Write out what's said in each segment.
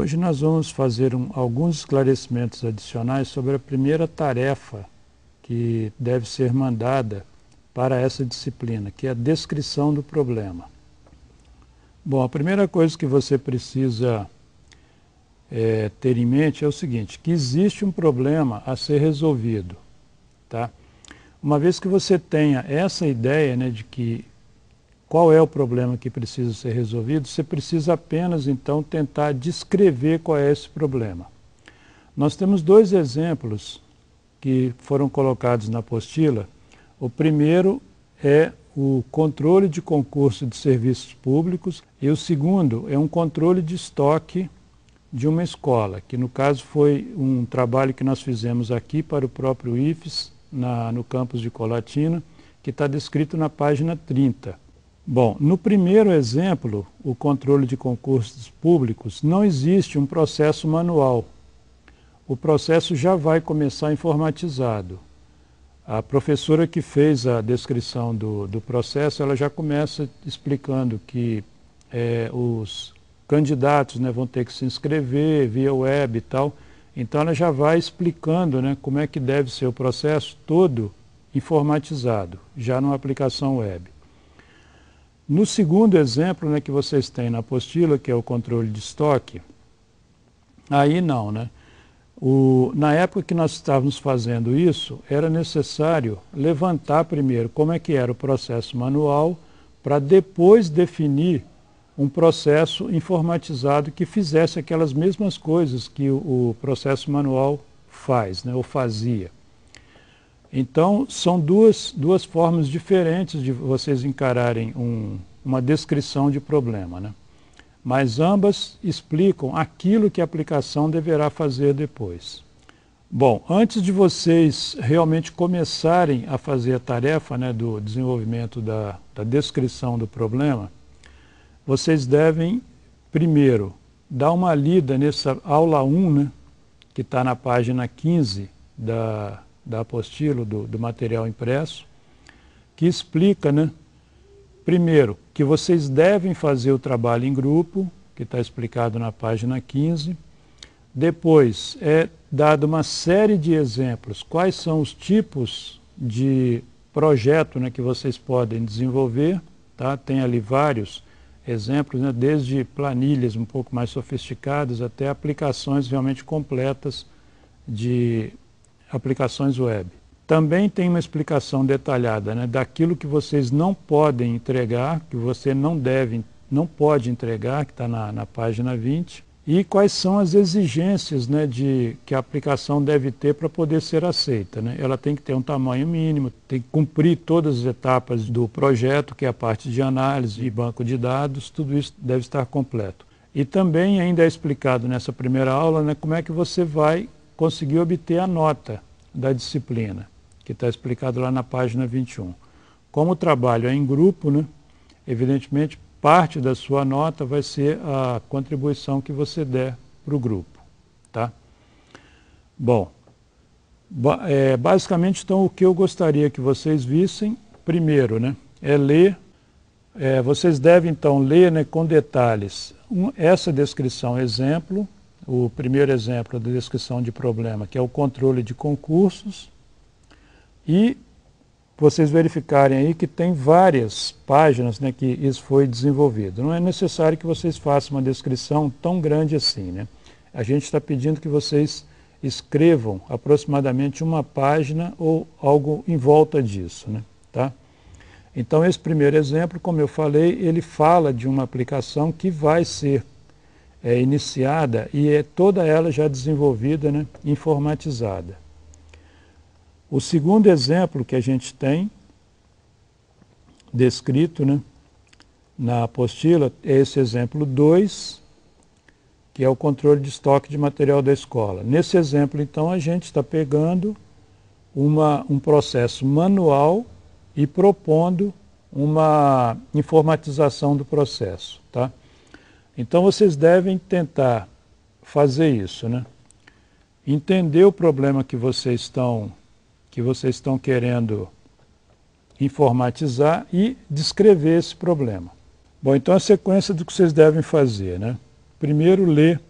Hoje nós vamos fazer alguns esclarecimentos adicionais sobre a primeira tarefa que deve ser mandada para essa disciplina, que é a descrição do problema. Bom, a primeira coisa que você precisa ter em mente é o seguinte, que existe um problema a ser resolvido, tá? Uma vez que você tenha essa ideia, né, de que qual é o problema que precisa ser resolvido, você precisa apenas, então, tentar descrever qual é esse problema. Nós temos dois exemplos que foram colocados na apostila. O primeiro é o controle de concurso de serviços públicos e o segundo é um controle de estoque de uma escola, que no caso foi um trabalho que nós fizemos aqui para o próprio IFES, no campus de Colatina, que está descrito na página 30. Bom, no primeiro exemplo, o controle de concursos públicos, não existe um processo manual. O processo já vai começar informatizado. A professora que fez a descrição do processo, ela já começa explicando que os candidatos, né, vão ter que se inscrever via web e tal. Então ela já vai explicando, né, como é que deve ser o processo todo informatizado, já numa aplicação web. No segundo exemplo, né, que vocês têm na apostila, que é o controle de estoque, aí não, né? Na época que nós estávamos fazendo isso, era necessário levantar primeiro como é que era o processo manual, para depois definir um processo informatizado que fizesse aquelas mesmas coisas que o processo manual faz, né, ou fazia. Então, são duas formas diferentes de vocês encararem uma descrição de problema, né? Mas ambas explicam aquilo que a aplicação deverá fazer depois. Bom, antes de vocês realmente começarem a fazer a tarefa, né, do desenvolvimento da descrição do problema, vocês devem, primeiro, dar uma lida nessa aula 1, né, que está na página 15 da apostila, do material impresso, que explica, né, primeiro, que vocês devem fazer o trabalho em grupo, que está explicado na página 15. Depois é dada uma série de exemplos, quais são os tipos de projeto, né, que vocês podem desenvolver, tá? Tem ali vários exemplos, né, desde planilhas um pouco mais sofisticadas até aplicações realmente completas de aplicações web. Também tem uma explicação detalhada, né, daquilo que vocês não podem entregar, que você não pode entregar, que está na página 20, e quais são as exigências, né, que a aplicação deve ter para poder ser aceita, né? Ela tem que ter um tamanho mínimo, tem que cumprir todas as etapas do projeto, que é a parte de análise e banco de dados, tudo isso deve estar completo. E também ainda é explicado nessa primeira aula, né, como é que você vai conseguir obter a nota da disciplina, que está explicado lá na página 21. Como o trabalho é em grupo, né, evidentemente, parte da sua nota vai ser a contribuição que você der para o grupo, tá? Bom, basicamente, então, o que eu gostaria que vocês vissem, primeiro, né, é ler, vocês devem, então, ler, né, com detalhes essa descrição exemplo, o primeiro exemplo da descrição de problema, que é o controle de concursos, e vocês verificarem aí que tem várias páginas, né, que isso foi desenvolvido. Não é necessário que vocês façam uma descrição tão grande assim, né? A gente está pedindo que vocês escrevam aproximadamente uma página ou algo em volta disso, né? Tá? Então, esse primeiro exemplo, como eu falei, ele fala de uma aplicação que vai ser iniciada e é toda ela já desenvolvida, né, informatizada. O segundo exemplo que a gente tem descrito, né, na apostila é esse exemplo 2, que é o controle de estoque de material da escola. Nesse exemplo, então, a gente está pegando um processo manual e propondo uma informatização do processo, tá? Então, vocês devem tentar fazer isso, né? Entender o problema que vocês estão querendo informatizar e descrever esse problema. Bom, então a sequência do que vocês devem fazer, né? Primeiro, ler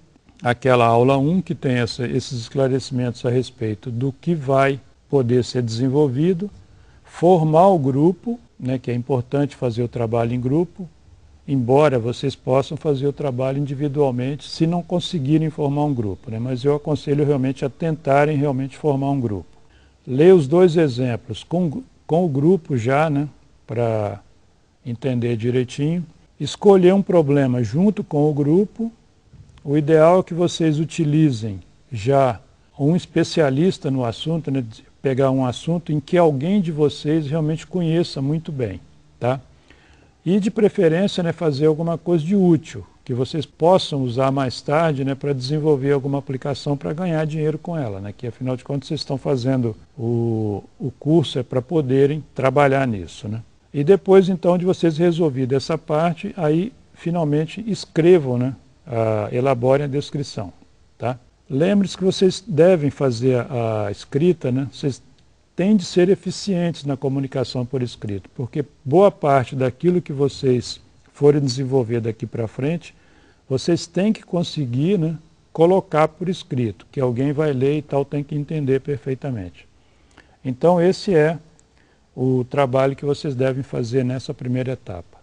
aquela aula 1, que tem esses esclarecimentos a respeito do que vai poder ser desenvolvido, formar o grupo, né, que é importante fazer o trabalho em grupo, embora vocês possam fazer o trabalho individualmente se não conseguirem formar um grupo, né, mas eu aconselho realmente a tentarem realmente formar um grupo. Ler os 2 exemplos com o grupo já, né, para entender direitinho. Escolher um problema junto com o grupo. O ideal é que vocês utilizem já um especialista no assunto, né, pegar um assunto em que alguém de vocês realmente conheça muito bem, tá? E de preferência, né, fazer alguma coisa de útil, que vocês possam usar mais tarde, né, para desenvolver alguma aplicação para ganhar dinheiro com ela, né, que afinal de contas vocês estão fazendo o curso é para poderem trabalhar nisso, né? E depois então de vocês resolverem essa parte, aí finalmente escrevam, né, elaborem a descrição, tá? Lembre-se que vocês devem fazer a escrita, né? Vocês têm de ser eficientes na comunicação por escrito, porque boa parte daquilo que vocês forem desenvolver daqui para frente, vocês têm que conseguir, né, colocar por escrito, que alguém vai ler e tal, tem que entender perfeitamente. Então esse é o trabalho que vocês devem fazer nessa primeira etapa.